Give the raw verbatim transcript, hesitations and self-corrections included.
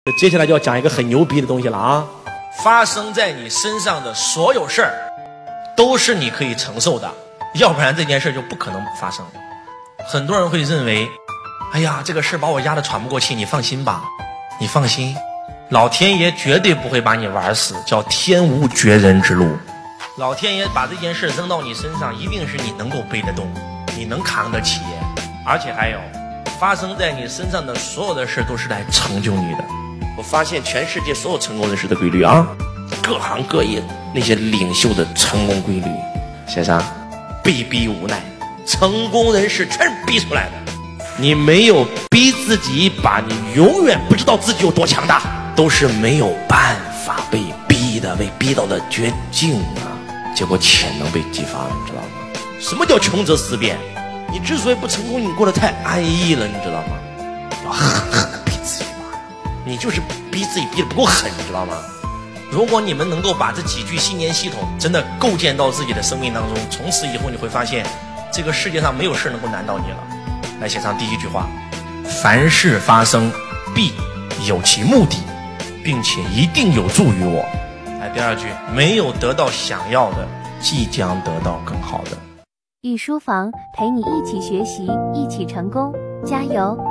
接下来就要讲一个很牛逼的东西了啊！ 发生在你身上的所有事儿，都是你可以承受的，要不然这件事就不可能发生。很多人会认为，哎呀，这个事把我压得喘不过气，你放心吧，你放心，老天爷绝对不会把你玩死，叫天无绝人之路。老天爷把这件事扔到你身上，一定是你能够背得动，你能扛得起。而且还有，发生在你身上的所有的事都是来成就你的。我发现全世界所有成功人士的规律啊，各行各业那些领袖的成功规律，写上被逼无奈，成功人士全是逼出来的。你没有逼自己一把，你永远不知道自己有多强大，都是没有办法被逼的，被逼到的绝境啊，结果潜能被激发了，你知道吗？什么叫穷则思变？你之所以不成功，你过得太安逸了，你知道吗？要狠狠的逼自己一把，你就是逼自己逼得不够狠，你知道吗？如果你们能够把这几句信念系统真的构建到自己的生命当中，从此以后你会发现，这个世界上没有事能够难倒你了。来，写上第一句话：凡事发生必有其目的，并且一定有助于我。来，第二句：没有得到想要的，即将得到更好的。 御书房陪你一起学习，一起成功，加油！